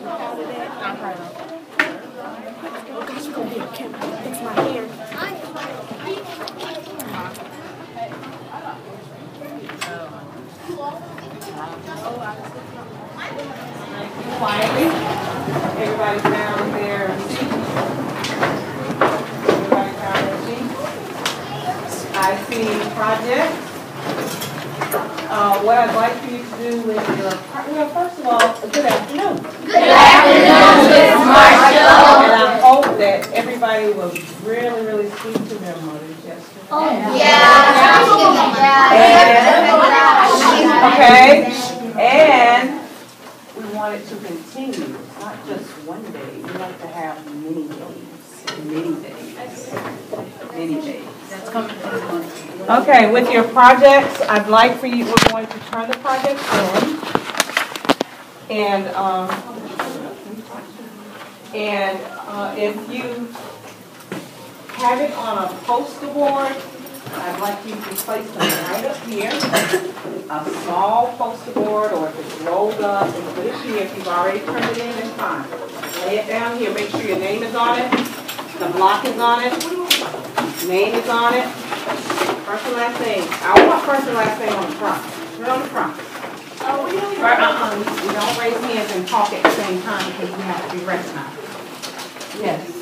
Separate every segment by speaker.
Speaker 1: Oh gosh, you're gonna be a camera. Fix my hair.
Speaker 2: Quietly. Everybody down there. Everybody down there. I see projects. What I'd like for you to do with your, first of all, good afternoon.
Speaker 3: Good afternoon, Ms. Marshall.
Speaker 2: And I hope that everybody was really, really sweet to their mothers yesterday.
Speaker 3: Oh, yeah.
Speaker 2: Okay. And we want it to continue, not just one day. We like to have many days, many days, many days.
Speaker 3: That's coming.
Speaker 2: Okay, with your projects, I'd like for you, we're going to turn the projects in. And if you have it on a poster board, I'd like you to place them right up here. A small poster board, or if it's rolled up, and put it here. If you've already turned it in, it's fine. Lay it down here. Make sure your name is on it. The block is on it. Name is on it. First and last name. I want first and last name on the front. Put it on the front. We don't raise hands and talk at the same time because we have to be recognized. Yes.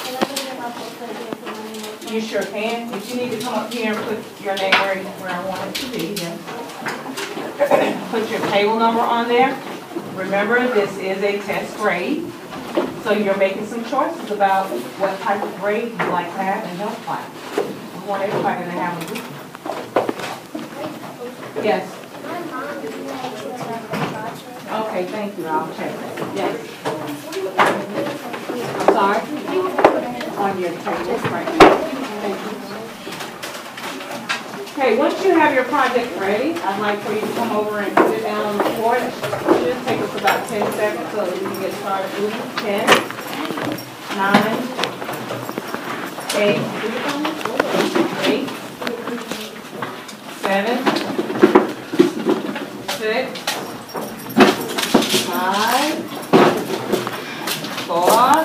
Speaker 2: You sure can. If you need to come up here and put your name where I want it to be, yes. Put your table number on there. Remember, this is a test grade. So you're making some choices about what type of grade you like to have in health class. We want everybody to have a good one. Yes. Okay, thank you. I'll check. Yes. I'm sorry? On your table right now. Thank you. Okay, once you have your project ready, I'd like for you to come over and sit down on the floor. It should take us about 10 seconds so that we can get started moving. 10, 9, 8, 8, 7, 6, 5, 4,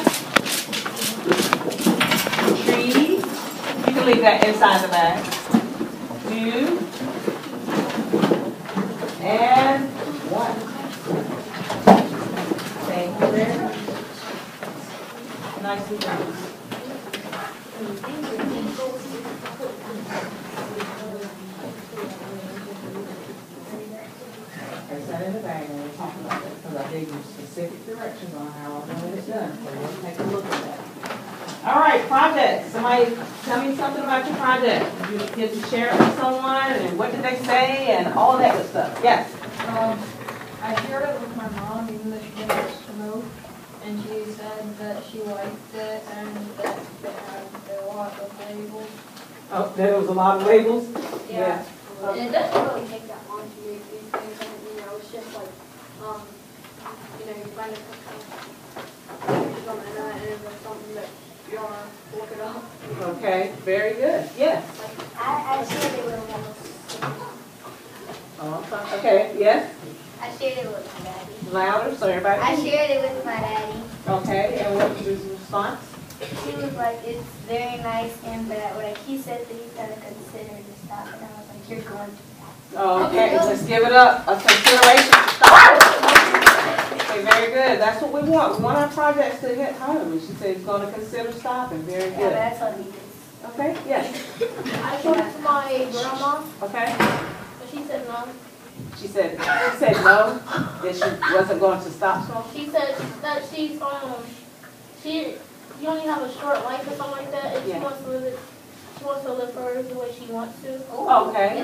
Speaker 2: 3. You can leave that inside the bag. 2, and 1. Thank you very much. Nicely done. I set in the bag and we'll talk about that because I gave you specific directions on how I want it done. So we'll take a look at that. All right, project. Somebody tell me something about your project. Did you get to share it with someone, and what did they say, and all that good stuff? Yes.
Speaker 4: I shared it with my mom, even though she didn't smoke, and she said that she liked it and that they had a lot of labels.
Speaker 2: Oh, there was a lot of labels?
Speaker 4: Yeah.
Speaker 5: And it doesn't really take that long to make these things, and it's just like, you find a pictures on the internet, and if there's something that you want to look it up.
Speaker 2: Okay, very good. Yes.
Speaker 5: I shared it with
Speaker 2: Oh, okay, yes.
Speaker 5: I shared it with my daddy.
Speaker 2: Louder so everybody
Speaker 5: I
Speaker 2: can
Speaker 5: shared it with my daddy.
Speaker 2: Okay, and what was his response?
Speaker 5: He was like, it's very nice and that, like, he said that he's going to consider to stop, and I was like, you're going to.
Speaker 2: Okay, let's give it up. A consideration to stop. Okay, very good. That's what we want. We want our projects to hit home. And she said he's going to consider stopping. Very good.
Speaker 5: Yeah, that's what he did.
Speaker 2: Okay, yes.
Speaker 5: I showed it to my grandma,
Speaker 2: Okay.
Speaker 5: but she said no.
Speaker 2: She said no, that she wasn't going to stop smoking.
Speaker 5: She said that you only have a short life or something like that, and
Speaker 2: Yeah.
Speaker 5: she wants to live hers the way she wants to.
Speaker 2: Okay.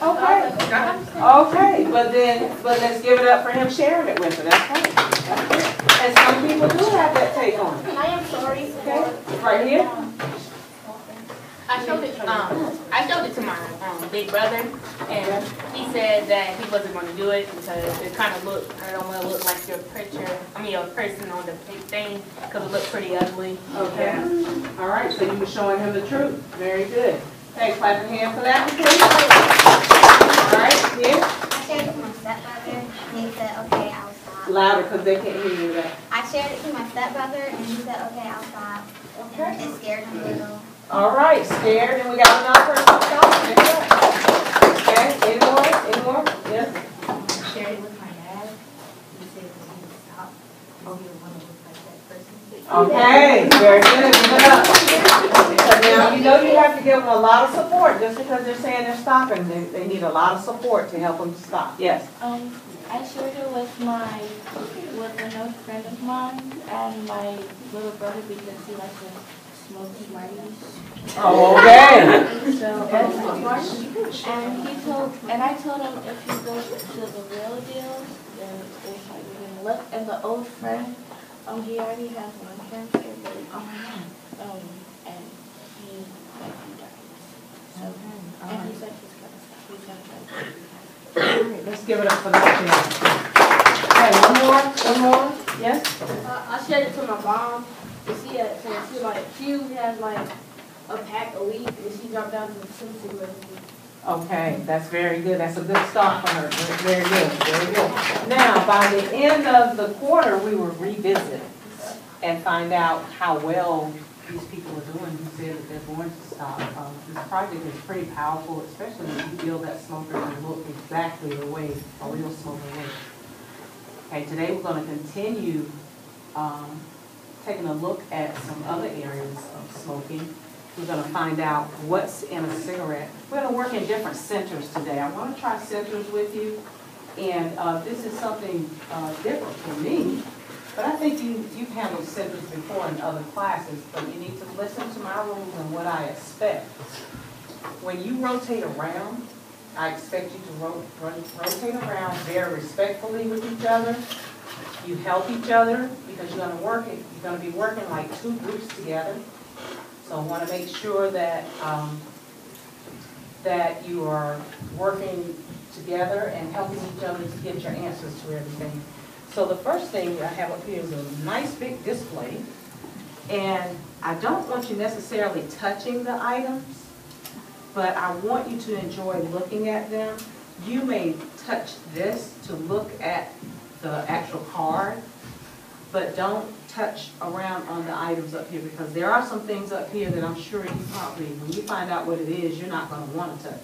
Speaker 2: Okay, but let's give it up for him sharing it with her. That's right. That's it. And some people do have that take on it.
Speaker 5: I am sorry for
Speaker 2: Okay, right here.
Speaker 6: I showed it to my big brother, and he said that he wasn't going to do it because it kind of I don't want to look like your person on the big thing because it looked pretty ugly.
Speaker 2: Okay.
Speaker 6: Yeah.
Speaker 2: All right, so you were showing him the truth. Very good. Okay, clap your hand for that one, please. All right, here.
Speaker 5: I shared it with my stepmother, and he said, okay, I'll stop.
Speaker 2: Louder, because they can't hear you. That.
Speaker 3: I shared it to my stepbrother, and he said, okay, I'll stop.
Speaker 2: Okay.
Speaker 3: And it scared him a little.
Speaker 2: All right, scared, and we got another person to stop. Okay, any more? Any more? Yes?
Speaker 7: I shared it with my dad. He said that he would stop because he didn't want to look like that person.
Speaker 2: Okay, very good. Give it up. So now, you know you have to give them a lot of support. Just because they're saying they're stopping, they need a lot of support to help them to stop. Yes?
Speaker 8: I shared it with another friend of mine and my little brother because he likes to smoke Smarties.
Speaker 2: Oh, okay.
Speaker 8: So, and I told him if you go to the real deal, then it's like you're gonna look. And the old friend, he already has lung cancer, but and he died. So, and he said he's gonna stop. He's gonna try to.
Speaker 2: Let's give it up for that. Okay, one more. Yes?
Speaker 5: I shared it to my mom. And she has like a pack a week, and she dropped down to 2 cigarettes.
Speaker 2: Okay, that's very good. That's a good start for her. Very good, very good. Now, by the end of the quarter, we will revisit and find out how well these people are doing who said that they're going to stop. This project is pretty powerful, especially when you feel that smokers can look exactly the way a real smoker looks. Okay, today we're going to continue taking a look at some other areas of smoking. We're going to find out what's in a cigarette. We're going to work in different centers today. I want to try centers with you, and this is something different for me. But I think you've handled centers before in other classes, but you need to listen to my rules and what I expect. When you rotate around, I expect you to rotate around very respectfully with each other. You help each other because you're going to be working like 2 groups together. So I want to make sure that that you are working together and helping each other to get your answers to everything. So the first thing I have up here is a nice big display, and I don't want you necessarily touching the items, but I want you to enjoy looking at them. You may touch this to look at the actual card, but don't touch around on the items up here because there are some things up here that I'm sure you probably, when you find out what it is, you're not going to want to touch.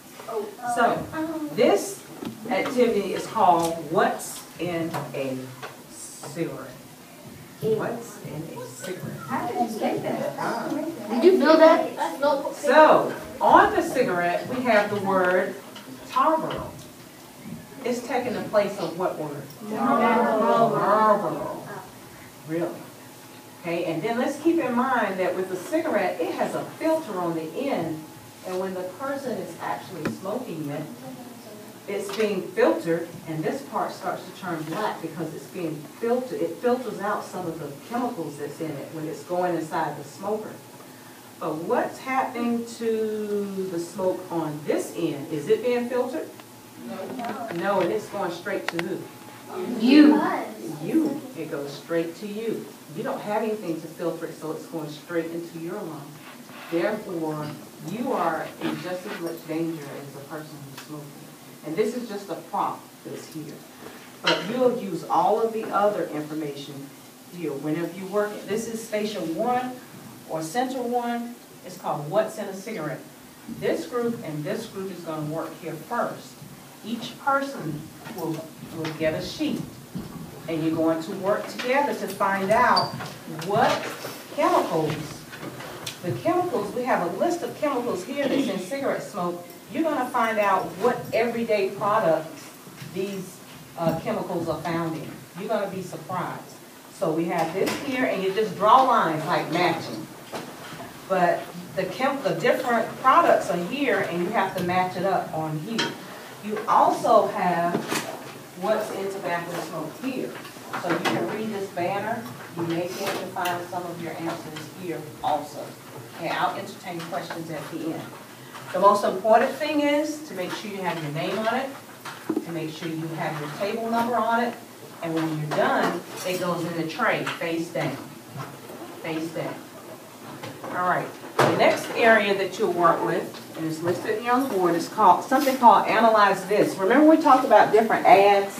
Speaker 2: So this activity is called What's in a Cigarette? What's in a cigarette?
Speaker 7: How did you say that?
Speaker 8: Did you feel that?
Speaker 2: So on the cigarette, we have the word Marlboro. It's taking the place of what word? Marlboro. Really? Okay, and then let's keep in mind that with the cigarette, it has a filter on the end, and when the person is actually smoking it, it's being filtered, and this part starts to turn black because it's being filtered. It filters out some of the chemicals that's in it when it's going inside the smoker. But what's happening to the smoke on this end? Is it being filtered? No, and it's going straight to who? You. You. It goes straight to you. You don't have anything to filter it, so it's going straight into your lungs. Therefore, you are in just as much danger as the person who's smoking. And this is just a prop that's here. But you'll use all of the other information here. Whenever you work, this is station 1 or center 1. It's called What's in a Cigarette. This group and this group is going to work here first. Each person will get a sheet. And you're going to work together to find out what chemicals, the chemicals, we have a list of chemicals here that's in cigarette smoke. You're going to find out what everyday products these chemicals are found in. You're going to be surprised. So we have this here, and you just draw lines like matching. But the different products are here, and you have to match it up on here. You also have what's in tobacco smoke here. So you can read this banner. You may be able to find some of your answers here also. Okay, I'll entertain questions at the end. The most important thing is to make sure you have your name on it, to make sure you have your table number on it, and when you're done, it goes in the tray, face down. Face down. All right. The next area that you'll work with, and it's listed here on the board, is called something called Analyze This. Remember we talked about different ads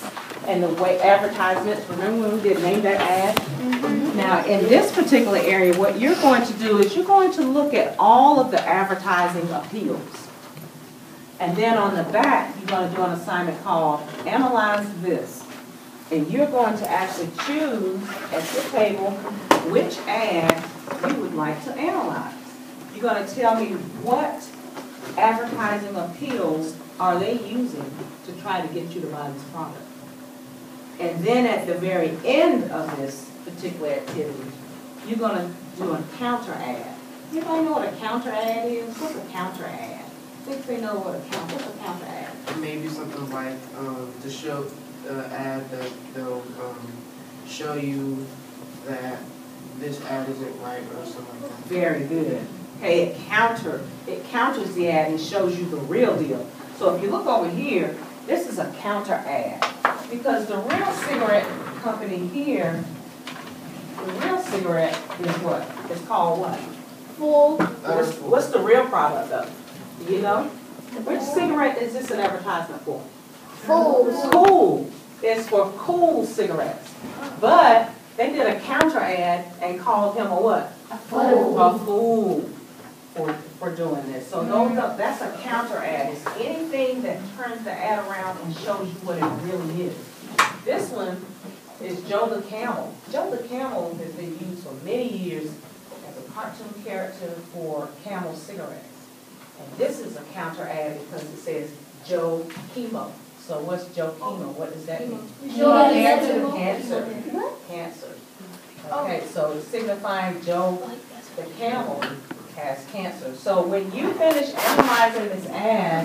Speaker 2: and the way advertisements, remember when we did name that ad? Now, in this particular area, what you're going to do is you're going to look at all of the advertising appeals. And then on the back, you're going to do an assignment called Analyze This. And you're going to actually choose at the table which ad you would like to analyze. You're going to tell me what advertising appeals are they using to try to get you to buy this product. And then at the very end of this particular activity, you're going to do a counter ad. Anybody know what a counter ad is? What's a counter ad? Think they know what what's a counter ad?
Speaker 9: Maybe something like to show ad that they'll show you that this ad isn't right or something like that.
Speaker 2: Very good. Okay, it counters the ad and shows you the real deal. So if you look over here, this is a counter ad. Because the real cigarette company here, the real cigarette is what? It's called what?
Speaker 8: Full.
Speaker 2: What's the real product of it? You know? Which cigarette is this an advertisement for?
Speaker 8: Full.
Speaker 2: Cool. It's for cool cigarettes. But they did a counter ad and called him a what?
Speaker 8: A fool.
Speaker 2: A fool for doing this. So that's a counter ad. It's anything that turns the ad around and shows you what it really is. This one is Joe the Camel. Joe the Camel has been used for many years as a cartoon character for Camel cigarettes. And this is a counter ad because it says Joe Chemo. So what's Joe Chemo? What does that mean? Cancer. Cancer. Okay, so signifying Joe the Camel has cancer. So when you finish analyzing this ad,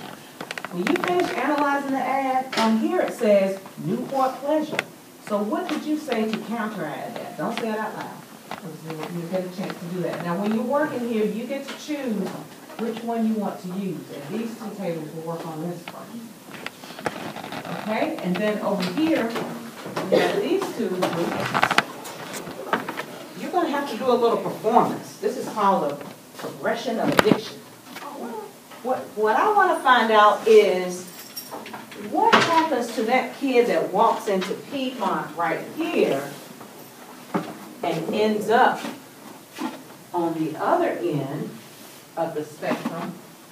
Speaker 2: on here it says Newport Pleasure. So what did you say to counteract that? Don't say it out loud. You get a chance to do that. Now when you're working here, you get to choose which one you want to use. And these two tables will work on this first. Okay? And then over here, we have these two groups. You're going to have to do a little performance. This is called a progression of addiction. What I want to find out is what happens to that kid that walks into Piedmont right here and ends up on the other end of the spectrum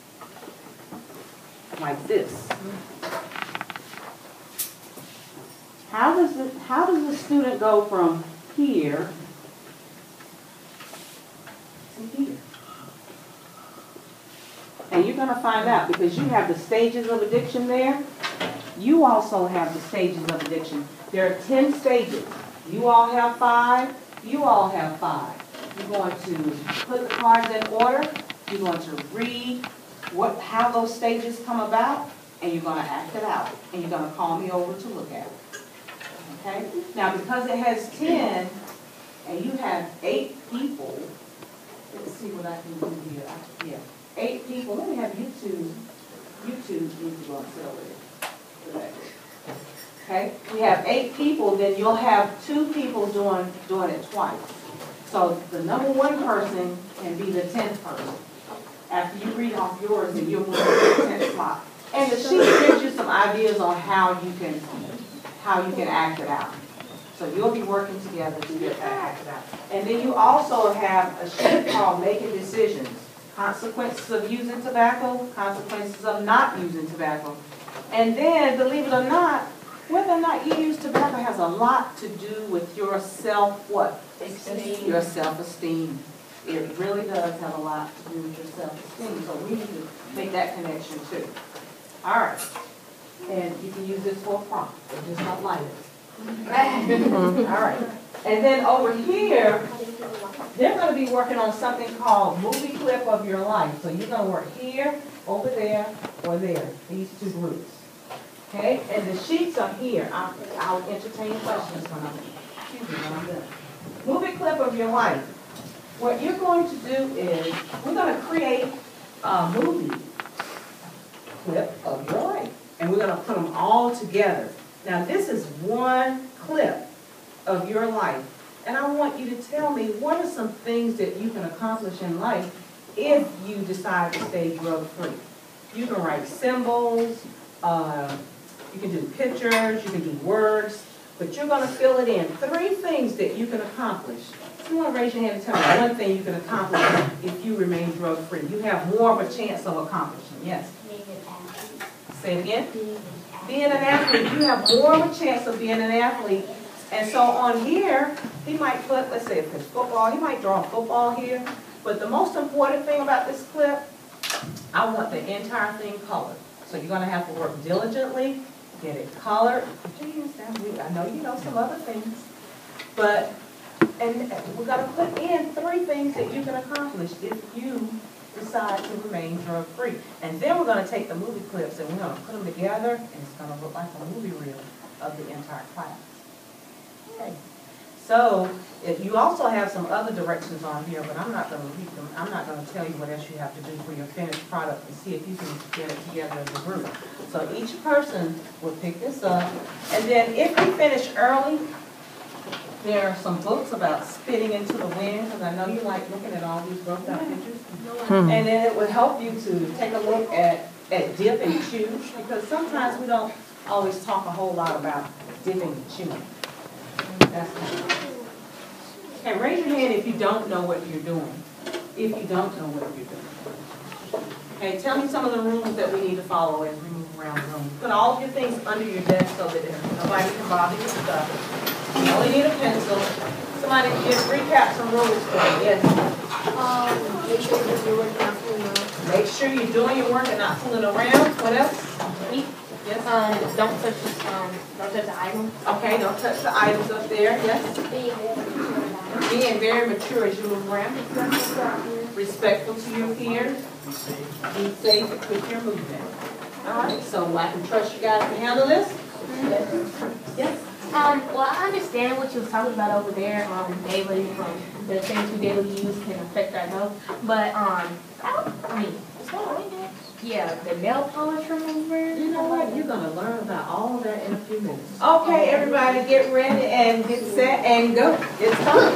Speaker 2: like this. How does the student go from here to here? And you're going to find out because you have the stages of addiction there. You also have the stages of addiction. There are 10 stages. You all have 5. You all have 5. You're going to put the cards in order. You're going to read how those stages come about, and you're going to act it out. And you're going to call me over to look at it. Okay? Now, because it has 10, and you have 8 people, let's see what I can do here. 8 people. Let me have you two need to go and sit over there. Okay? We have 8 people, then you'll have 2 people doing it twice. So the number 1 person can be the 10th person. After you read off yours, then you'll move to the 10th slot. And the sheet gives you some ideas on how you can act it out. So you'll be working together to get that acted out. And then you also have a sheet called Making Decisions. Consequences of using tobacco, consequences of not using tobacco. And then, believe it or not, whether or not you use tobacco has a lot to do with your self-esteem. Your self-esteem. It really does have a lot to do with your self-esteem. So we need to make that connection too. All right. And you can use this for a prompt. Just not light it. All right. And then over here, they're going to be working on something called movie clip of your life. So you're going to work here, over there, or there. These 2 groups. Okay? And the sheets are here. I'll entertain questions when I'm done. Movie clip of your life. What you're going to do is we're going to create a movie clip of your life. And we're going to put them all together. Now this is one clip of your life. And I want you to tell me what are some things that you can accomplish in life if you decide to stay drug-free. You can write symbols, You can do pictures, you can do words, but you're gonna fill it in. 3 things that you can accomplish. Someone raise your hand and tell me one thing you can accomplish if you remain drug-free. You have more of a chance of accomplishing. Yes? Say it again. Being an athlete, you have more of a chance of being an athlete. And so on here, he might put, let's say if it's football, he might draw football here. But the most important thing about this clip, I want the entire thing colored. So you're gonna have to work diligently, get it colored. Put your hands down. I know you know some other things. But, and we're gonna put in 3 things that you can accomplish if you decide to remain drug-free. And then we're gonna take the movie clips and we're gonna put them together and it's gonna look like a movie reel of the entire class. Okay. So, if you also have some other directions on here, but I'm not going to read them. I'm not going to tell you what else you have to do for your finished product and see if you can get it together as a group. So each person will pick this up, and then if you finish early, there are some books about spitting into the wind, because I know you like looking at all these broken out pictures. And then it would help you to take a look at dip and chew, because sometimes we don't always talk a whole lot about dipping and chewing. Okay, raise your hand if you don't know what you're doing. If you don't know what you're doing. Okay, tell me some of the rules that we need to follow as we move around the room. Put all of your things under your desk so that nobody can bother your stuff. You only need a pencil. Somebody just recap some rules for me. Yes.
Speaker 5: Make sure you're doing your work, not fooling around.
Speaker 2: Make sure you're doing your work and not fooling around. What else? Yes.
Speaker 6: Don't touch the items.
Speaker 2: Okay, don't touch the items up there. Yes. Being very mature as you move around. Respectful to your peers. Be safe with your movement. All right, so I can trust you guys to handle this? Yes.
Speaker 6: Well, I understand what you was talking about over there, daily, the things we daily use can affect our health. But, I mean, yeah, the nail polish remover.
Speaker 2: You know what? You're going to learn about all of that in a few minutes. Okay, everybody, get ready and get set and go. It's time.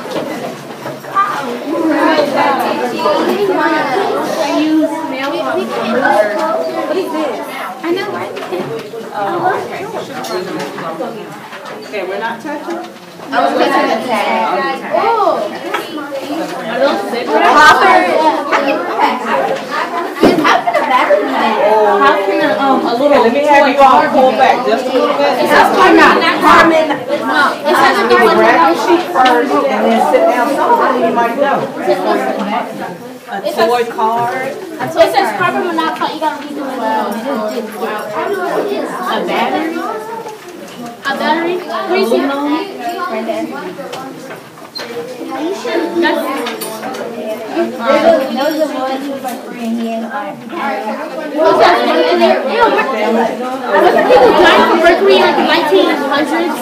Speaker 6: Use nail polish remover.
Speaker 3: What is this? I know, right?
Speaker 2: Okay, we're not touching?
Speaker 3: I was missing the tag. Oh!
Speaker 6: Are those cigarettes?
Speaker 3: How can a battery do that?
Speaker 6: How can a little
Speaker 2: Let me have you all pull back just a little bit.
Speaker 3: Carmen.
Speaker 2: Grab your sheet first and then sit down. Some of them you might know. A toy card.
Speaker 3: It says carbon monoxide. You gotta read the label.
Speaker 6: a battery?
Speaker 3: A battery?
Speaker 6: Aluminum?
Speaker 3: Right there. Those are the ones who are free in here. Wasn't people dying from mercury in like the 1900s?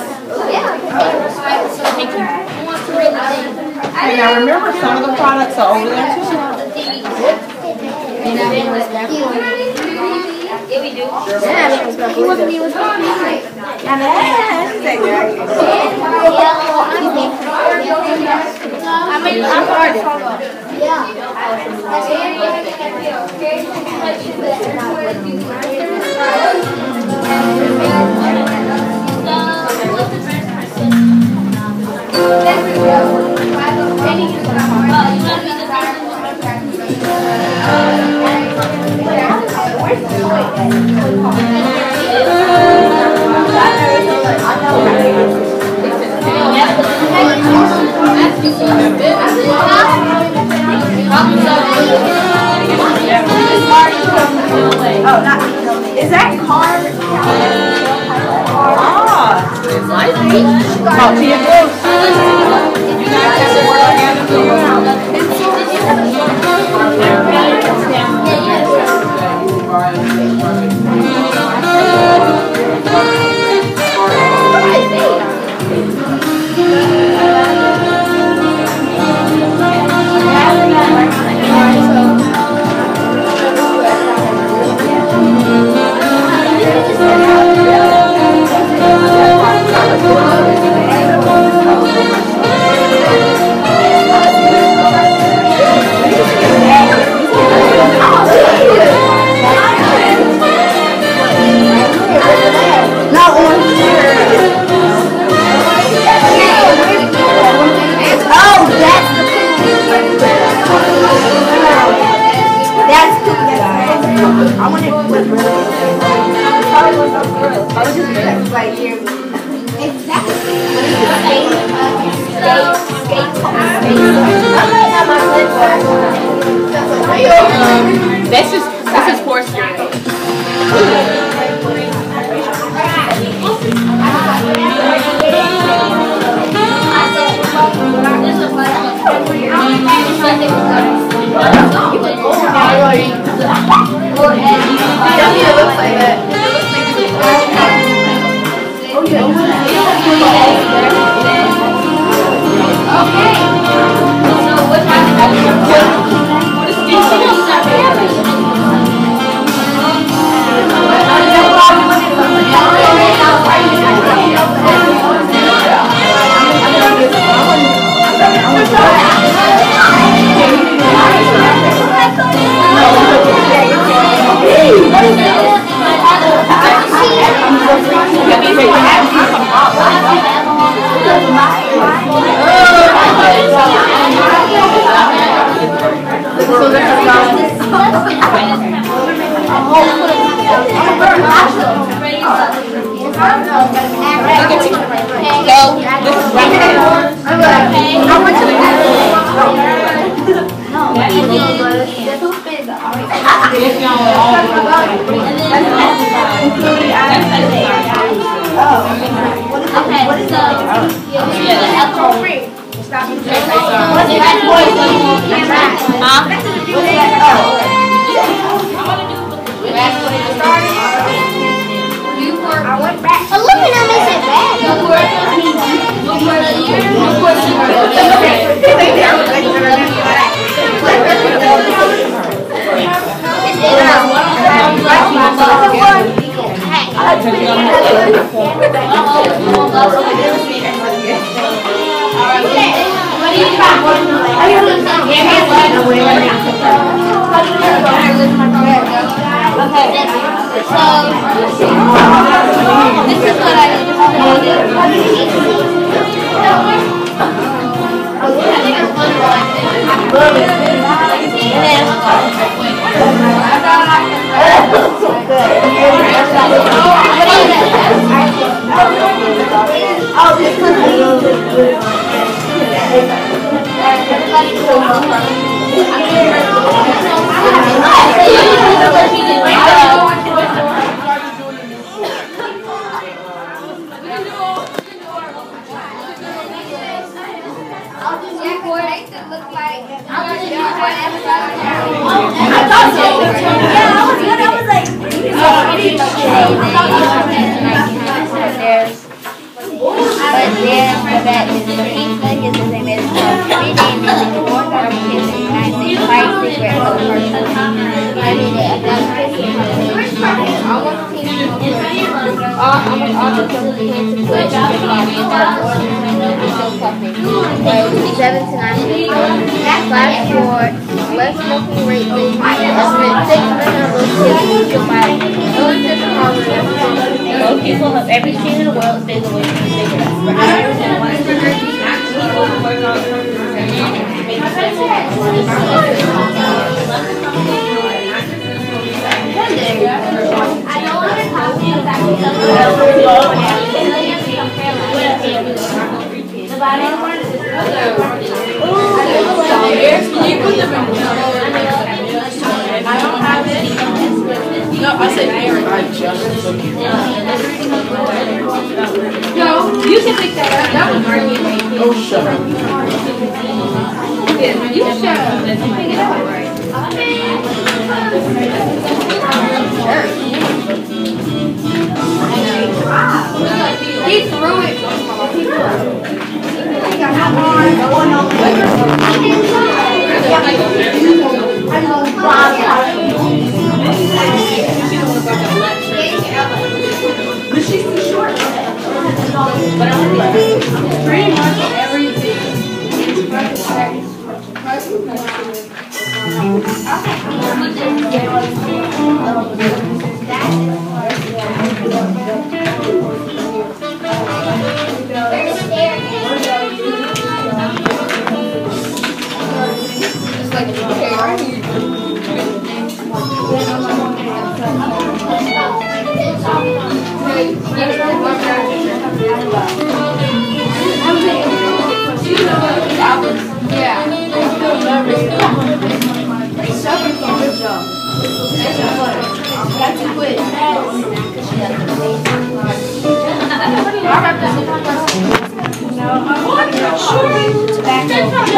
Speaker 3: Thank you.
Speaker 2: And now remember, some of the products are over there too.
Speaker 3: Yeah, we do. Yeah, he wasn't even supposed to be right. I mean, I'm hard. Is that car?
Speaker 2: It's nice. Talk to your group. You guys have to work together to your house.
Speaker 6: This is fourth grade.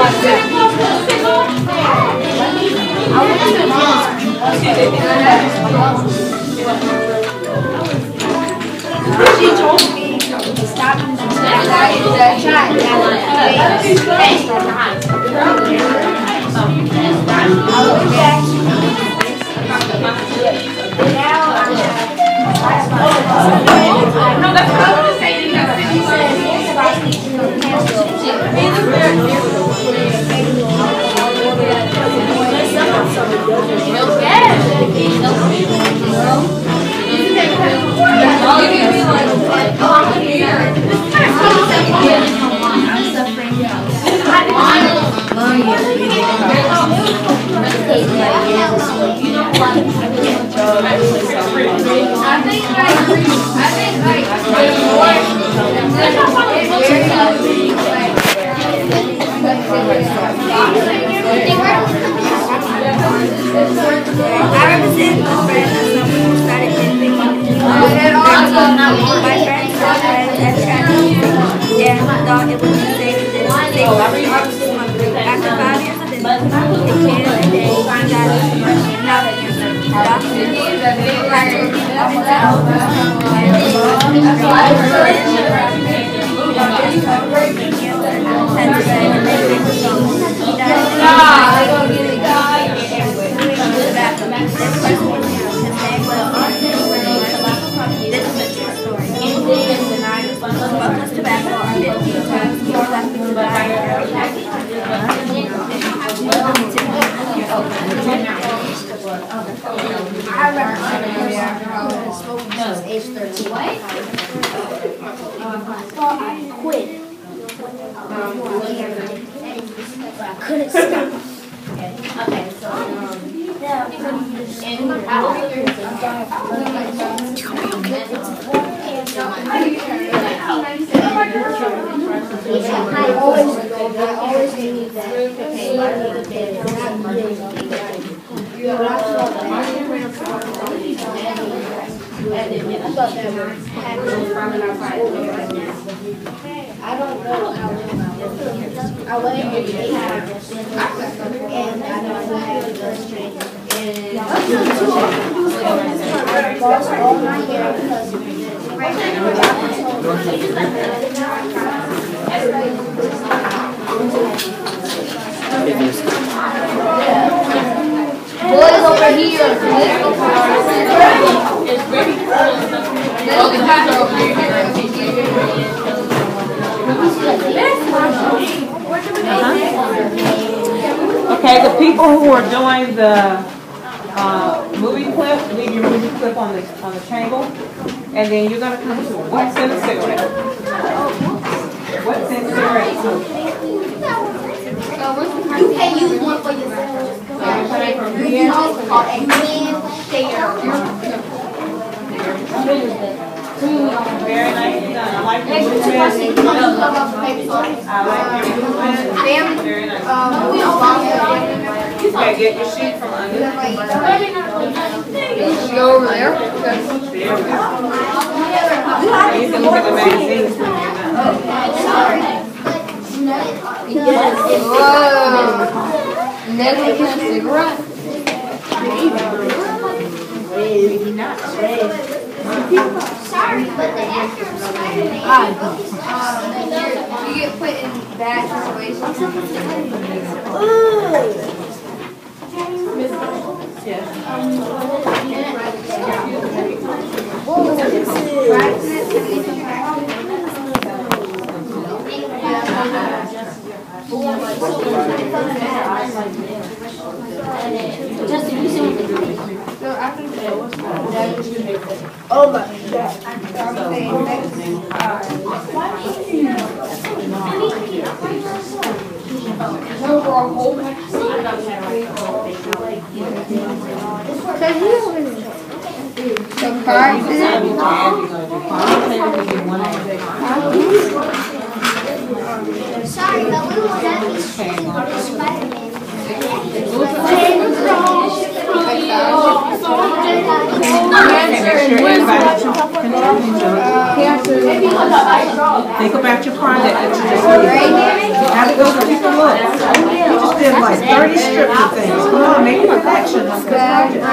Speaker 3: She told me to stop using that shot.
Speaker 6: No, that's what I was just saying.
Speaker 3: Boys over here.
Speaker 2: Okay, the people who are doing the movie clip, leave your movie clip on the table, and then you're gonna come to what's in a cigarette. What's in cigarettes?
Speaker 3: You can use one for yourself. You can also call a man share.
Speaker 2: Very nicely done. I like your movement. I like your movement. Very nice. Okay, get your sheet from under.
Speaker 3: Go over there.
Speaker 2: You can look at the magazines when you're done.
Speaker 3: Whoa. Never get a cigarette. Sorry, but the actor of Spider-Man, you get put in bad situations. Oh my God. Sorry, but we will not be Spider-Man. Cancer.
Speaker 2: Think about your project that you just did. Have it go so people look. You just did like 30 strips of things. Come on, make a connection. Let's go project.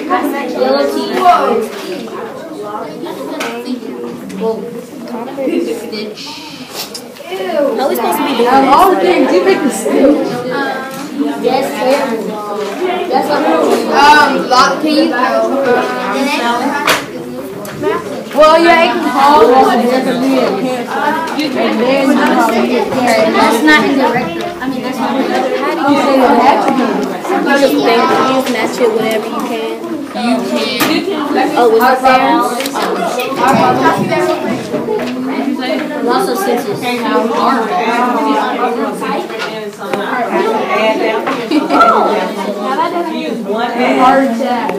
Speaker 8: No, we're supposed to be doing
Speaker 3: All the things you make a stitch.
Speaker 8: Yes,
Speaker 3: That's what lock teeth. Well, yeah, it can cause us to get a cancer. And then you probably get cancer.
Speaker 8: that's not indirect. I mean, that's not indirect.
Speaker 3: You say it had to be.
Speaker 8: You just think you just match it whenever you can. You can. Oh, was it there? Also, since it's
Speaker 2: Use one
Speaker 3: Heart attack.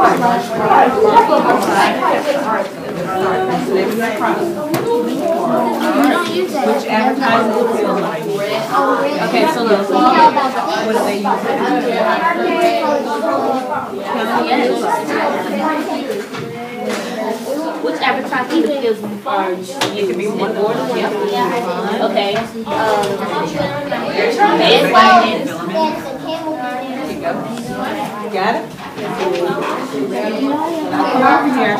Speaker 2: Which advertising feels like. Okay, so look, what do they use?
Speaker 6: Which advertising feels are
Speaker 2: It could be one or the other.
Speaker 6: okay?
Speaker 2: Got it? Now come over here.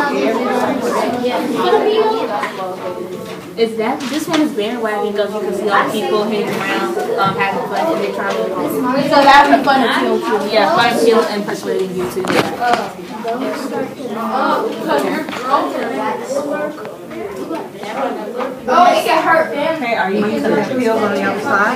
Speaker 6: Is that this one is bandwagon because you can see all the people hanging around, having fun, and they're trying to.
Speaker 3: So having fun until too.
Speaker 6: Yeah, fun, chill, and persuading you to.
Speaker 3: Oh, it can hurt, man.
Speaker 2: Okay, are you using the pills on the other side?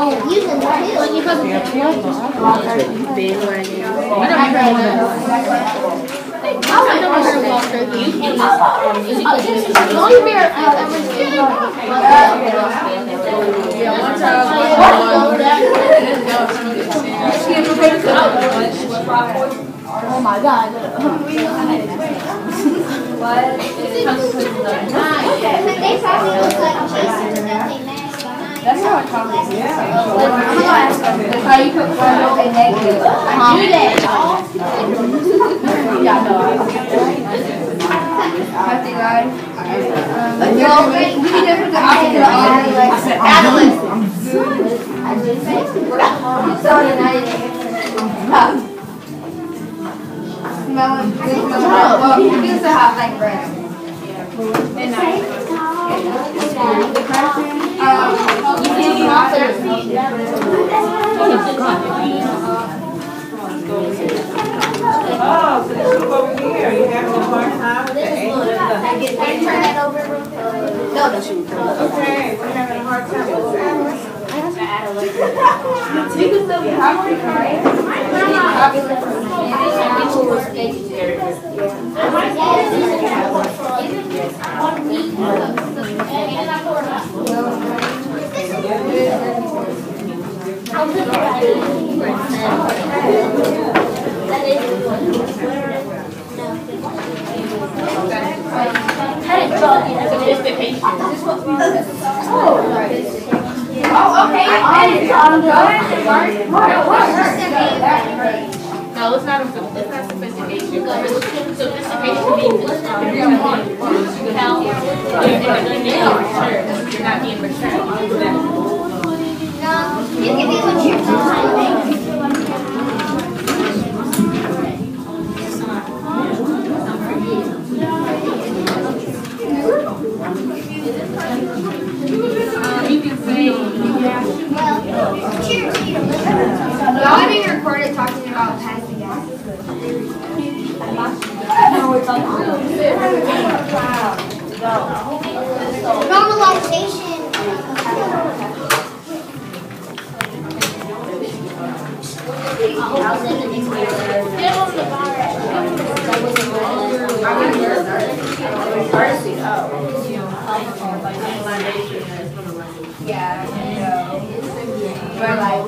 Speaker 3: Oh my God. That's how I come. That's how you cook for and negative. Yeah, no. Nothing, guys. We need to put the opposite This is hot like bread.
Speaker 2: Oh, so this is over here. You having a hard time with the egg? Okay, we're having a hard time with the
Speaker 6: No, it's not sophistication. Sophistication means you're not being mature.
Speaker 5: You can be mature.
Speaker 6: You can say,
Speaker 5: Cheers.
Speaker 3: Y'all being recorded talking about passing gas.
Speaker 5: Normalization.
Speaker 3: Yeah, we're like,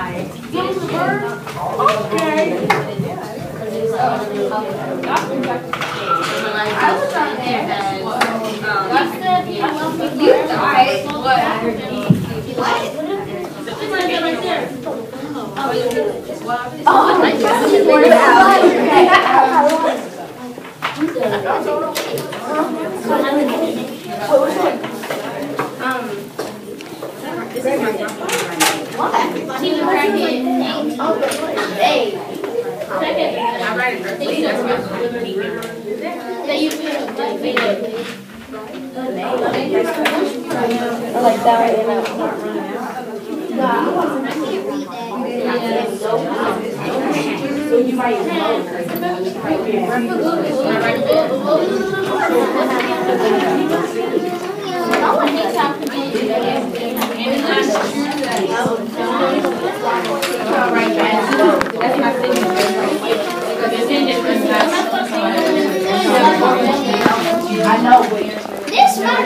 Speaker 6: I was on there that,
Speaker 3: you died. This is my Why? She was pregnant. Oh, hey. Second, I write it. They use me
Speaker 8: I like that one.
Speaker 3: So you might I know. This one.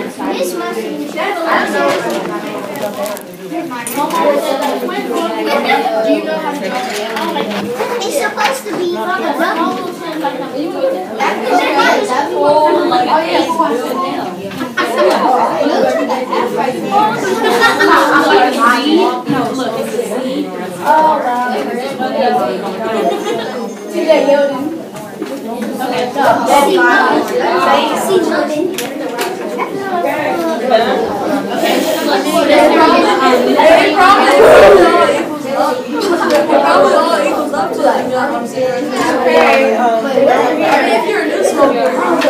Speaker 3: Do you know how to do it? It's supposed to be if you're a new smoker,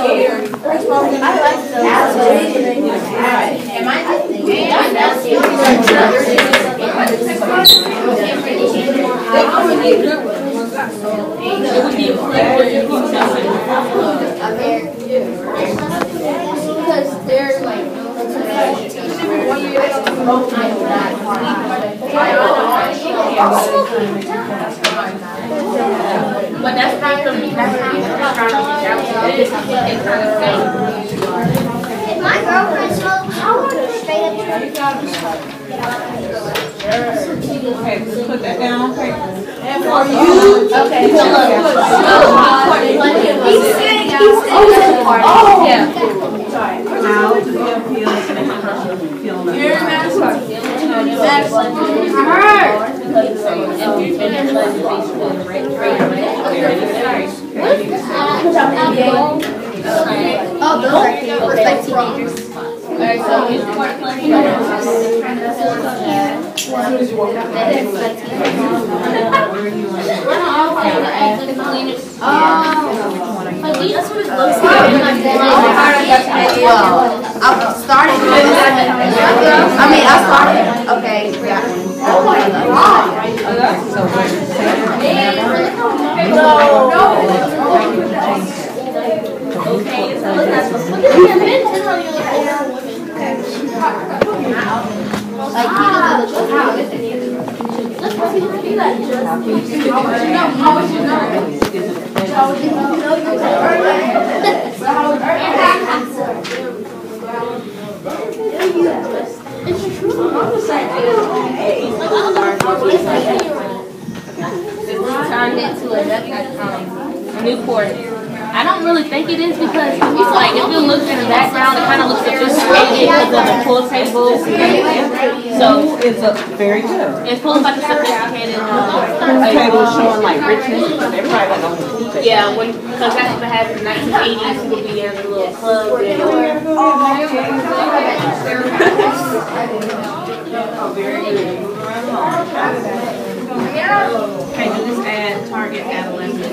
Speaker 3: because they're like
Speaker 6: But that's not for me. That's not
Speaker 3: if my girlfriend smokes, I want to straight up
Speaker 2: Okay, just put that down, okay?
Speaker 3: and for you. Okay. He's saying, oh, yeah.
Speaker 2: Now to feel feels, make sure you feel that.
Speaker 3: You're oh, those are cute. Like teenagers.
Speaker 6: Alright, so it's part
Speaker 3: I started. Okay. Yeah. Oh my God.
Speaker 6: turned into a Newport. I don't really think it is because, like, if you look in the background, it kind of looks sophisticated because of the pool table. So
Speaker 2: It's very good.
Speaker 6: it pulls like a sophisticated
Speaker 2: The table is showing like richness, but they're probably not on the pool table.
Speaker 6: yeah, because that's what happened in the 1980s. People be in a little club.
Speaker 2: Okay, do this ad target adolescents.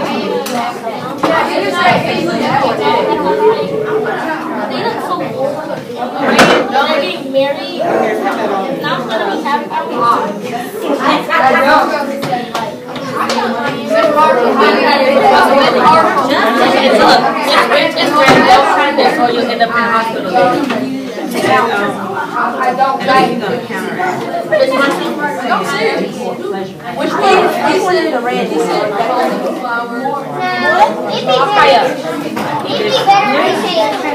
Speaker 6: They look so old. They're getting married. Not gonna be happy. It's rare. They'll try this or you'll end up in the hospital.
Speaker 3: I don't like it. Which one? This one is the red. This is the flower.
Speaker 6: It'd
Speaker 3: be better if they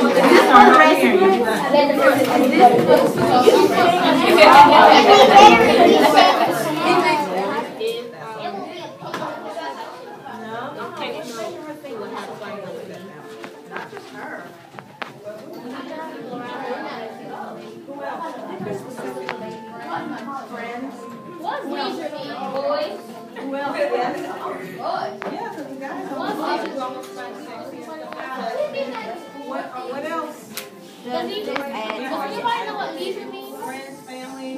Speaker 2: Not just her. Friends.
Speaker 3: What's leisure mean, boys?
Speaker 2: Who else? Yes. Yeah, because you guys. What else?
Speaker 3: Does anybody know what leisure means?
Speaker 2: Friends, family.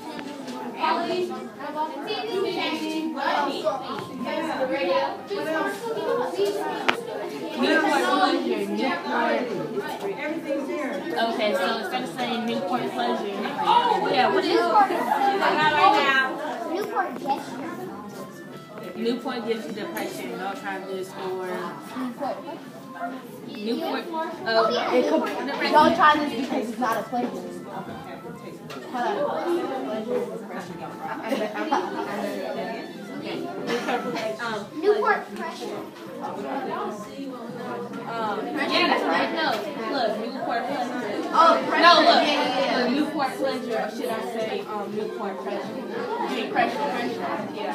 Speaker 2: Everything's there.
Speaker 6: Okay, so instead of saying Newport pleasure, yeah, what is it? Right now.
Speaker 3: Newport gesture.
Speaker 6: Newport gives you depression. Don't try to do this or Newport.
Speaker 3: Don't try this because it's not a pleasure. Newport pressure.
Speaker 6: Yeah, that's right. No, look, Newport pleasure.
Speaker 3: Oh, pressure.
Speaker 6: No, look, Newport pleasure. Or should I say Newport pressure? Pressure. Yeah.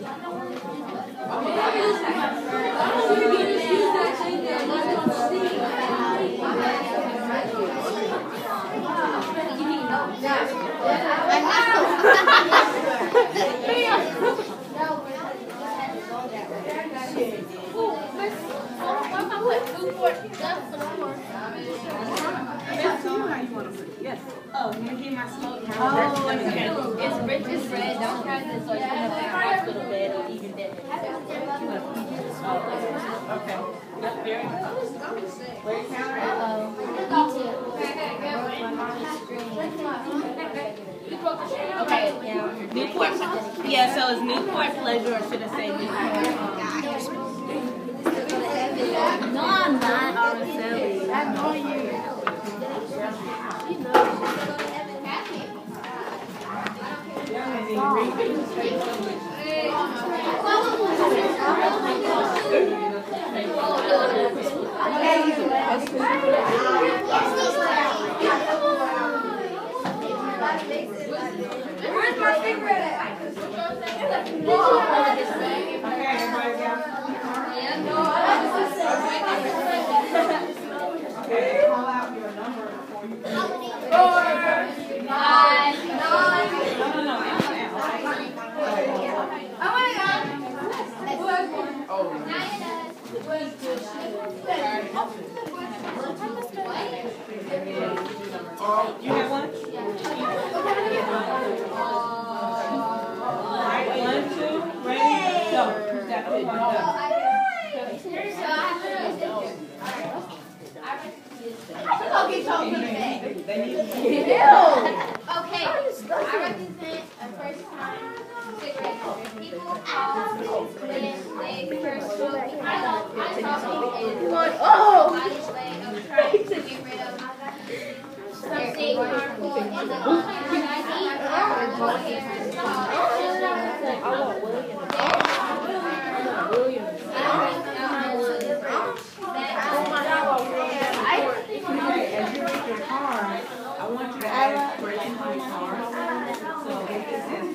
Speaker 2: Yes.
Speaker 6: Oh, you hear my smoke? It's rich in bread. Don't try this or end up in a hospital bed or even dead.
Speaker 2: Okay. Yep, there you go. Where you counter at?
Speaker 6: Okay. Newport. Yeah, so it's Newport pleasure or should I say Newport?
Speaker 3: No, I'm not.
Speaker 6: I'm silly.
Speaker 3: I'm going you.
Speaker 5: Where's my favorite?
Speaker 2: Okay, everybody got. Okay, call out your number before you.
Speaker 5: 4, 9, 9.
Speaker 2: No. You have one? Alright, 1, 2, ready, go. Who's got one?
Speaker 5: Okay, I represent a first time cigarette smoker. People when they first smoke, I talk is a way of trying to get rid of something harmful in the
Speaker 2: I want you to add expression to your car. So if it says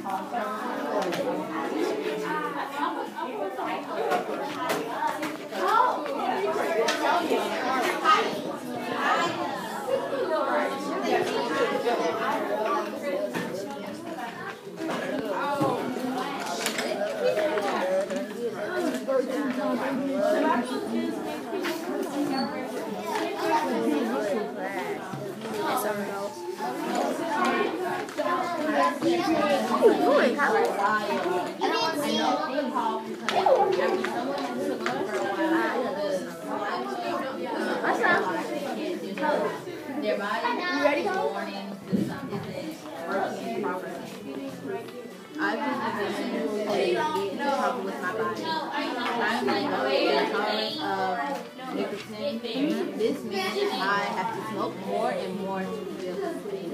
Speaker 3: You ready, morning isn't working properly. I've been having trouble with my body. I'm like intolerant of nicotine. This means I have to smoke more and more to feel clean.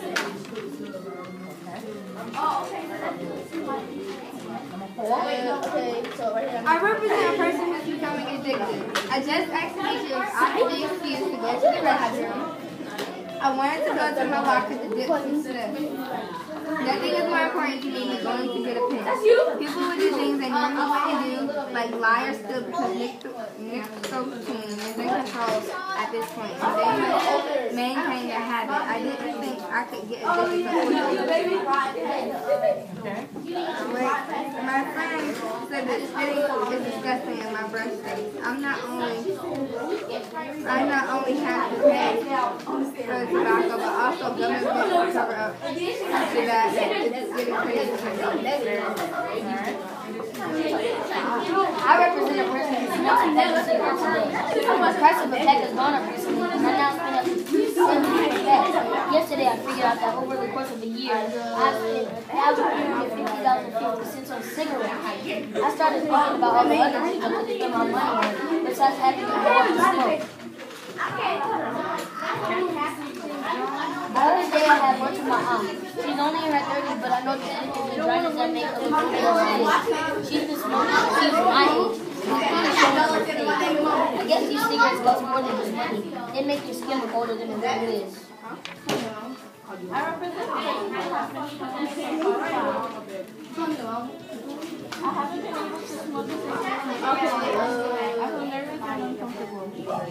Speaker 5: I represent a person who's becoming addicted. I just asked the teacher if I could be excused to go to the restroom. I wanted to go to my locker to dip some stuff. Nothing is more important to me than going to get a pen. People would do things they normally wouldn't do, like lie or steal because nicotine is in control at this point. And they must maintain their habit. I didn't think I could get addicted so quickly. My friend
Speaker 10: said that spitting is disgusting and my breath stinks. I'm not only have to pay for the tobacco, but also government will cover up to that. It's getting crazy.
Speaker 11: I represent a person who smokes and never cigarettes a day. I'm impressive with Tech has gone up recently, and I now spend up to 70%. Yesterday, I figured out that over the course of a year, I've spent $1,350.50 on cigarettes. I started thinking about all the other things I could spend my money on, besides having to go out to smoke. The other day I had lunch with my aunt. She's only in her 30s, but I know that the dryness that makes her look older than she is. She's been smoking since she was my age. I guess these cigarettes cost more than just money. They make your skin look older than it really is. I represent I haven't been able to smoke this I feel nervous and uncomfortable.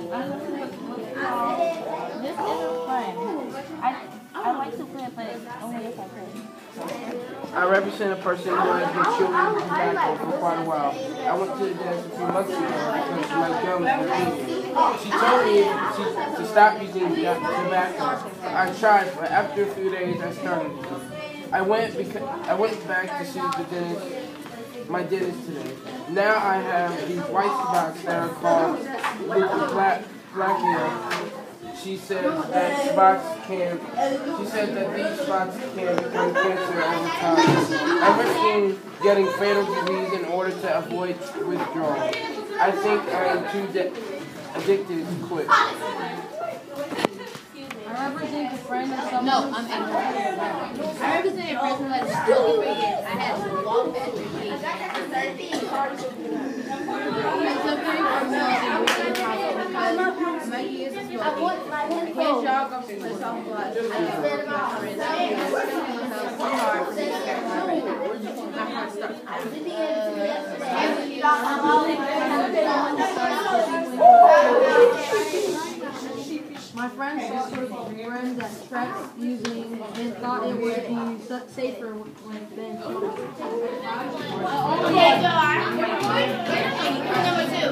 Speaker 11: This isn't fun. I like to play, but only if I play.
Speaker 9: I represent a person who has been chewing tobacco for quite a while. I went to the dentist a few months ago because my gums were bleeding. She told me to stop using tobacco. I tried, but after a few days I started. I went back to see my dentist today. Now I have these white spots that are called blackhead. She said that these spots can become cancer over time. I'm risking getting fatal disease in order to avoid withdrawal. I think I am too addicted to quit.
Speaker 4: I represent a friend of someone.
Speaker 3: No, I'm angry. I represent a person that is still for years. I had long education. It's okay for me to be because my years is smoking. I can't jog off the place off block. It's hard for me to get my right. My heart starts
Speaker 4: My friend's sister runs at Trex using and thought it would be safer when it's been smoked.
Speaker 11: Number 2.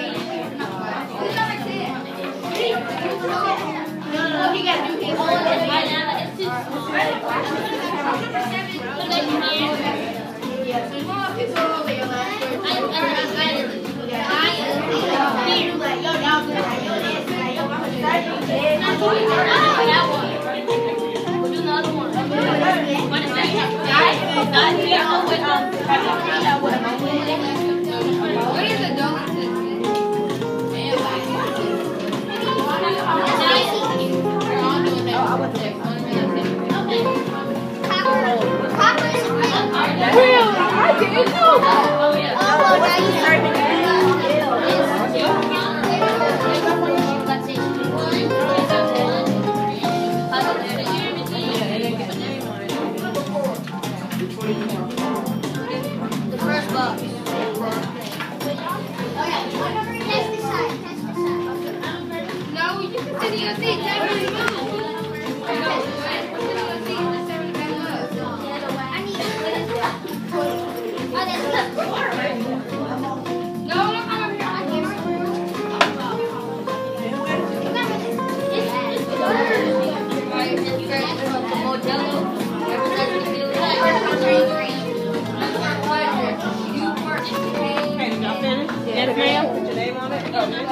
Speaker 11: No, he got new people.
Speaker 2: Yes, ma'am. Put your name on it. Oh,
Speaker 11: Okay,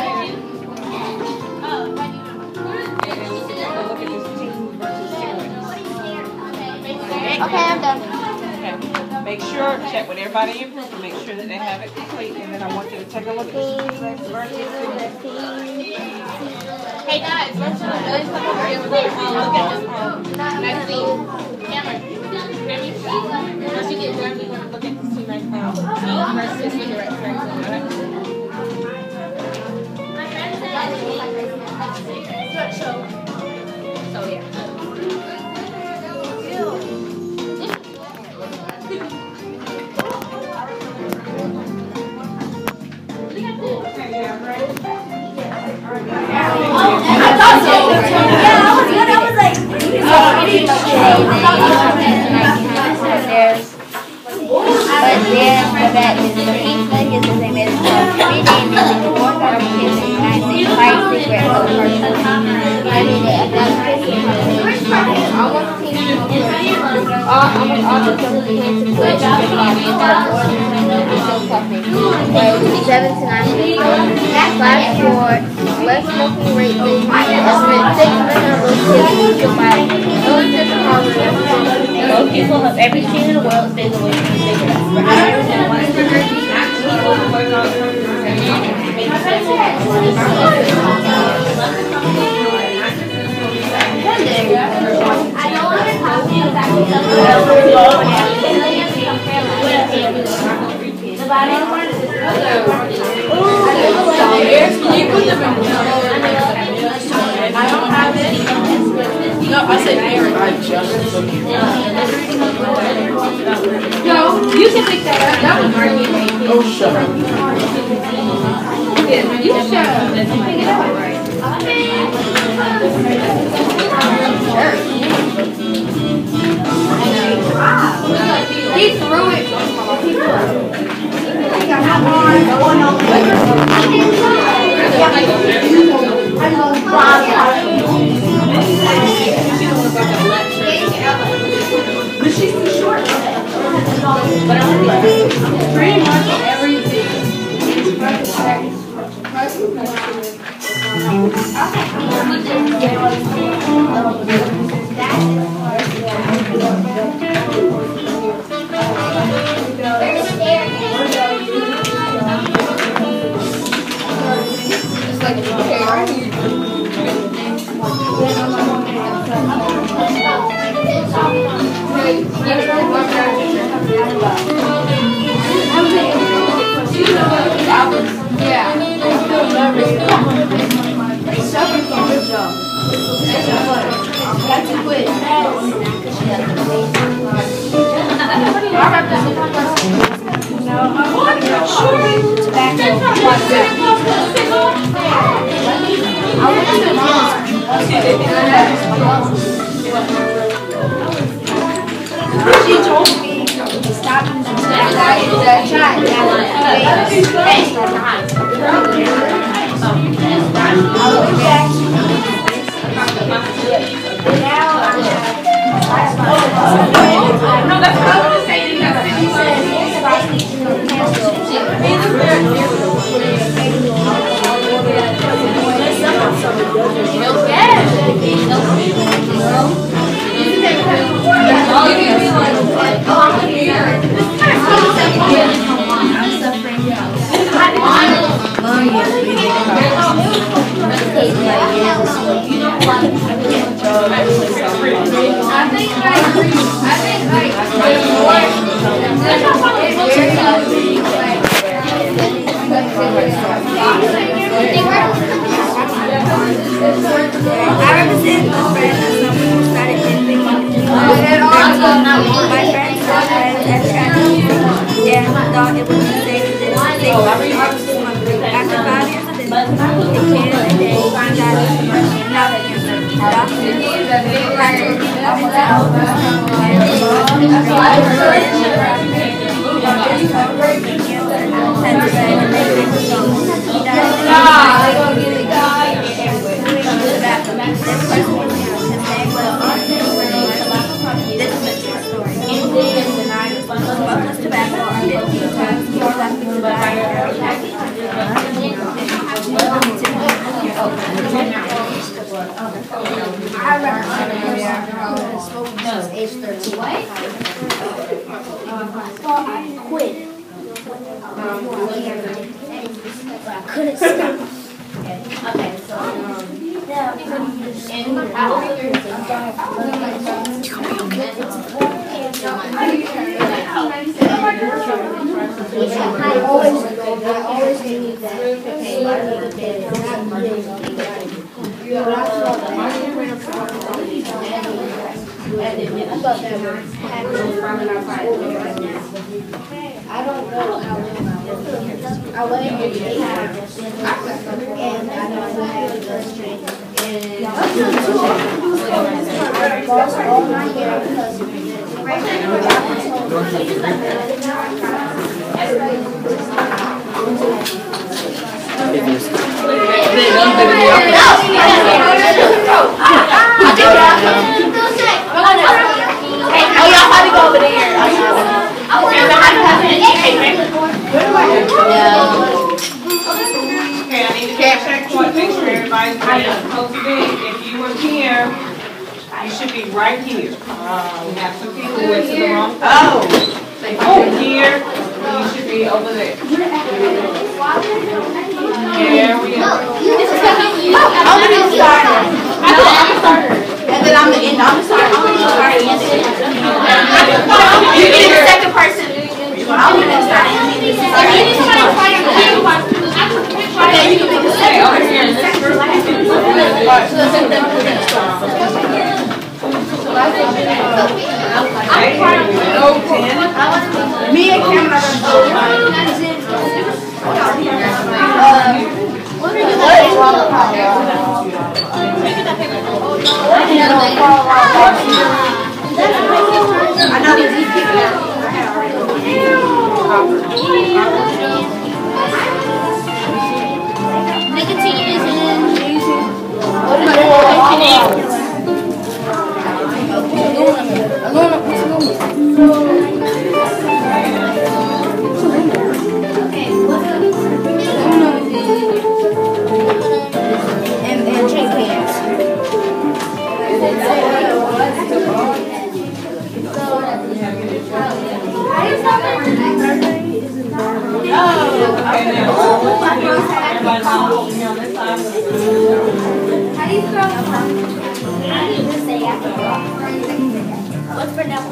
Speaker 11: I'm done.
Speaker 2: Okay. Make sure, check with everybody in your group and make sure that they have it complete. And then I want you to take a look at this birthday.
Speaker 6: Hey guys, let's look at this Maxine. Cameron, once you get done, we want to look at this versus cigarettes. So yeah.
Speaker 11: But then that is the East Vegas is they made it from 3 days in the war of the kids in the United States fire secret for the first time. I mean it at that almost all the kids came to quit the body of the war still puffing. 7 to 9 people. Flash forward, less smoking rate than estimate 6 million of those kids were killed by militant causes. Most people of every state in the world stays away from cigarettes.
Speaker 3: I don't have it. No, I said Mary. I just took it. No, you can pick that up. That was Margie. Oh, shut up. Yeah, you shut up. Pick it up. He threw it. But she's too short. But pretty much everything. It's like, okay, she told me to stop that shot. No, that's what I was saying.
Speaker 2: right here. We have some people who went to the wrong. Oh, here. You should be over there. There we go.
Speaker 3: I'm the starter. I'm the starter. And then I'm the end. I'm the starter. I'm the starter. You be the second person. I'll be the starter. Yeah, you can be the second Me and Cameron are I know these people.
Speaker 11: Nicotine is in.
Speaker 3: And drink cans.
Speaker 11: What's for now?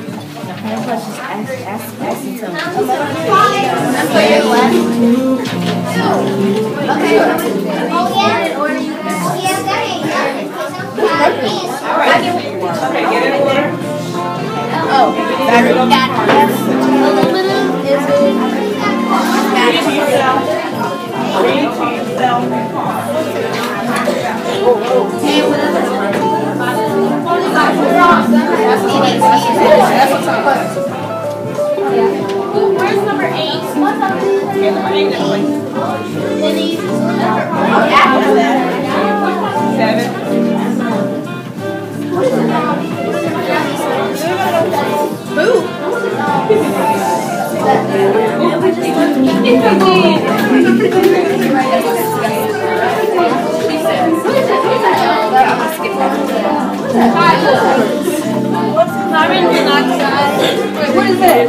Speaker 6: Where's number 8?
Speaker 3: What is that?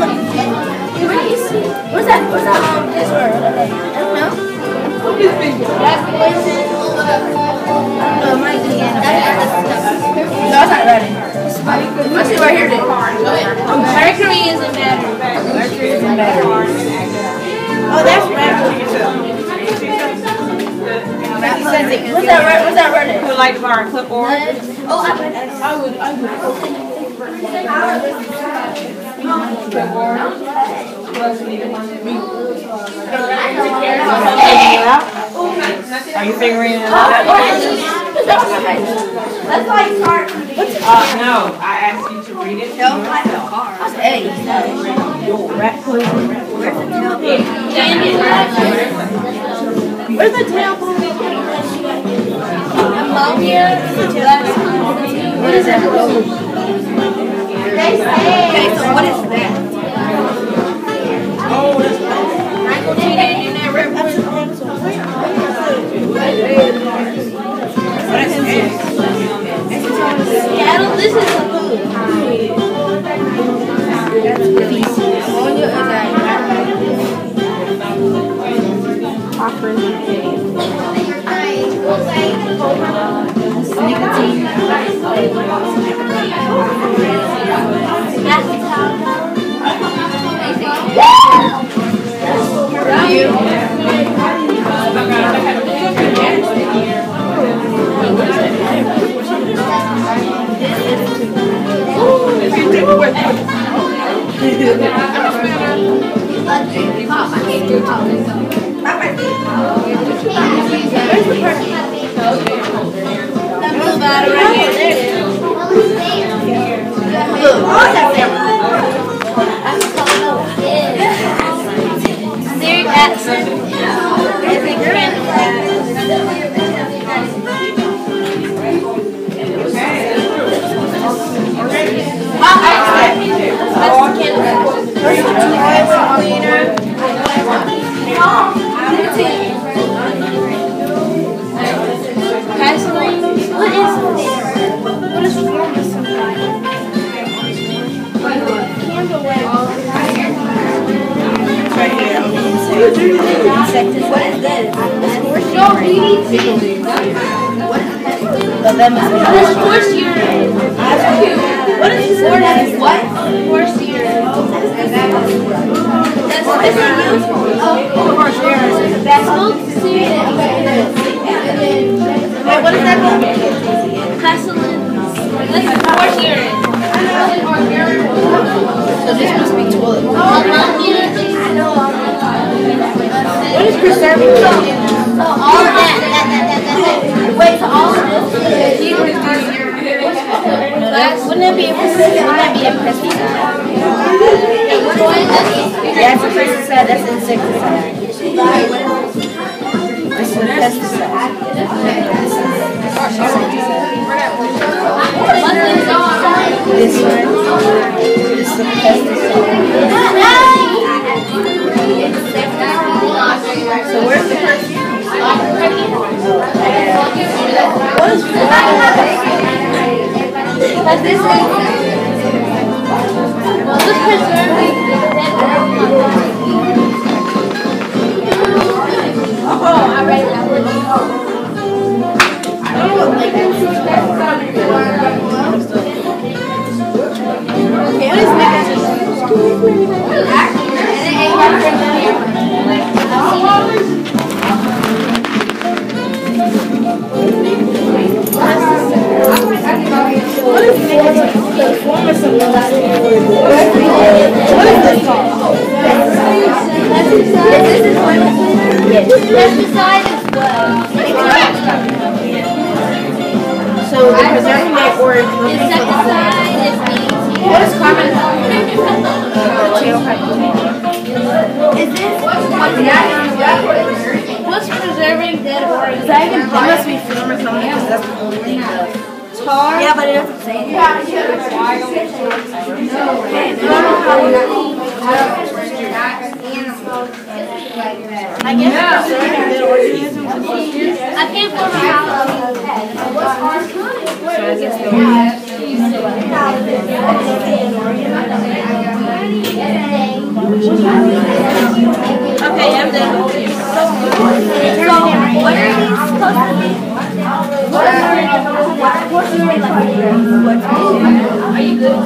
Speaker 3: What's that? What's that? This word. I don't know. That's poison. No, mine's in the end. No, it's not ready. Let's see right here then. Mercury is in battery. Mercury is in battery. Oh, that's battery. What's that right? What's that right?
Speaker 2: Who like to borrow a clipboard?
Speaker 3: Oh, I would.
Speaker 2: Are you figuring it out?
Speaker 3: Let's like start.
Speaker 2: No, I asked you to read it.
Speaker 3: No, I have a car. Hey. Rat poison. Where's the tail? Ammonia. What is that? Okay, so what is that? Oh, that's nicotinate in that red poison. What is this? Cattle, this is a food. Ammonia is nicotine. That blue bottle right here, there it is. Look, what's that there?
Speaker 11: Derek Atson. What is But that must be horse urine. What is horse? What? Horse urine. That's what is it used for? Horse urine. That's wait, what is that called? Pestilence. That's horse urine. So this must be toilet. What is preserving? So all of that. Wait, so all of this? Wouldn't that be a pesticide? That's a pesticide, that's an insecticide. It's a pesticide. This one is a pesticide. So where's the perfume? What is because this is preserving. Oh, I read that one. What is pesticide is what? So the preserving that word insecticide is BT. What is common? Is this what's preserving dead organisms? It must be film or something because that's the only thing. Tar? Yeah, but it doesn't say it. I guess preserving dead organisms. I can't form a house. So I guess okay, I'm done. So what are these supposed to be? Are you good?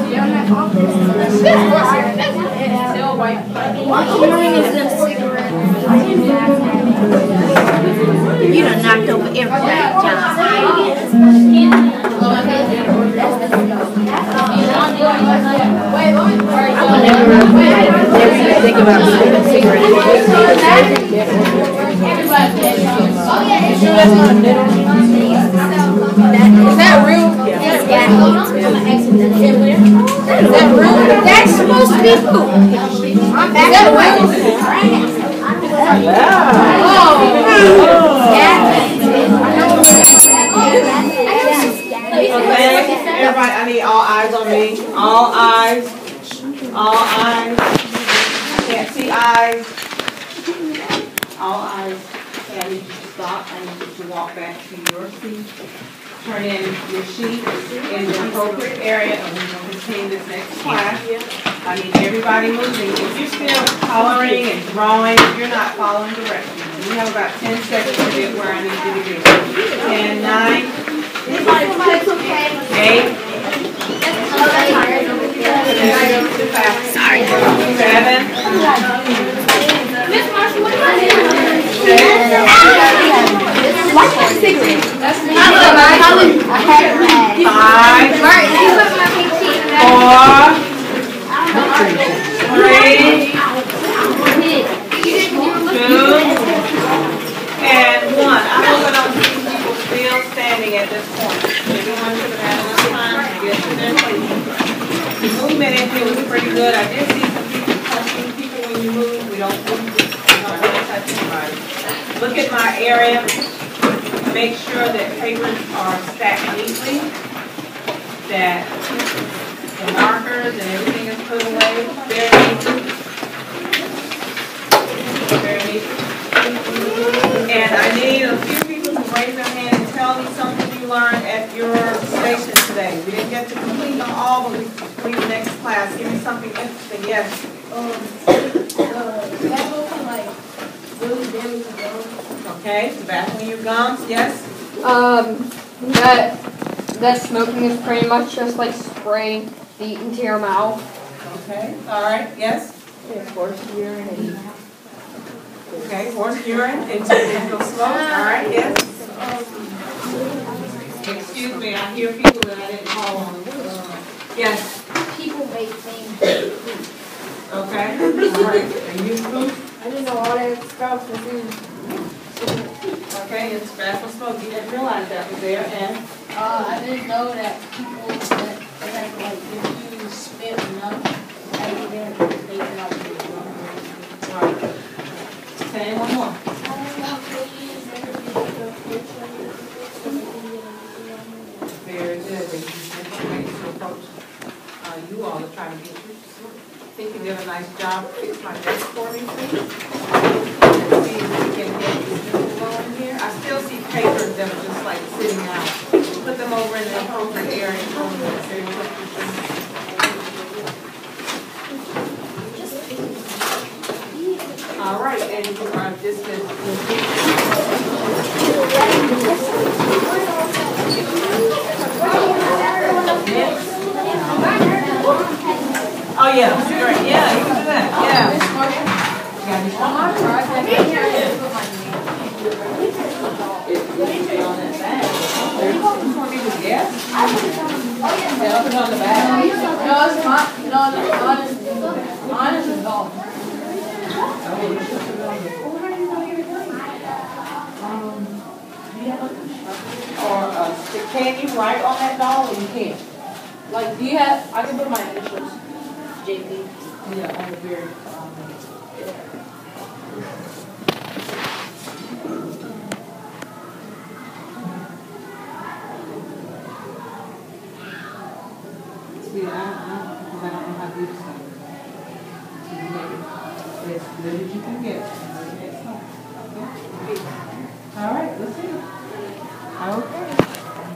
Speaker 11: You done knocked over everything, John. I would never think about smoking cigarettes. Is that real? Is that real? That's supposed to be food. Is that right?
Speaker 2: Okay, everybody, I need all eyes on me. All eyes. All eyes. I can't see eyes. All eyes. Okay, I need you to stop. I need you to walk back to your seat. Turn in your sheet in the appropriate area, and we're going to continue this next class. I need everybody moving. If you're still coloring and drawing, you're not following directions. We have about 10 seconds to get where I need you to be. 10, 9, 8, at this point. Everyone should have had enough time to get to their places. The movement in here was pretty good. I did see some people touching people when you move. We don't really touch anybody. Look at my area. Make sure that papers are stacked neatly. That the markers and everything is put away very neatly. Very neatly. And I need a few people to raise their hand and tell me something you learned at your station today. We didn't get to complete them all, but we complete the next class. Give me something interesting. Yes.
Speaker 4: That book, like,
Speaker 10: really damage the gums.
Speaker 2: Okay, tobacco in your gums, yes?
Speaker 4: That smoking is pretty much just like spraying heat into your mouth.
Speaker 2: Okay, all right, yes?
Speaker 4: Horse urine.
Speaker 2: Okay, horse urine into smoke, all right, yes? Excuse me, I hear people that I didn't call on. Yes,
Speaker 11: People make things.
Speaker 2: okay, all right, and you, Luke?
Speaker 10: I didn't know all that stuff was in.
Speaker 2: Okay, it's tobacco smoke, you didn't realize that was there, and?
Speaker 11: I didn't know that people that like if you spit enough, everything they can out your lungs.
Speaker 2: Right. Okay, one more. Very good. They use information to approach you all to try to get you. I think you did a nice job. Fix my desk for me, please. Let's see if we can get these going here. I still see papers that are just like sitting out. Put them over in the appropriate area. All right, and this is. Oh yeah, great. Yeah, you can do that. Yeah. Yes. Yeah, put it on the back.
Speaker 10: No, it's not. No, mine is involved.
Speaker 2: Or can you write on that doll or you can't?
Speaker 10: Like, do you have? I can put my initials. JP.
Speaker 2: Yeah, on the very. See, because I don't know how to do this stuff. So you make it as good as you can get.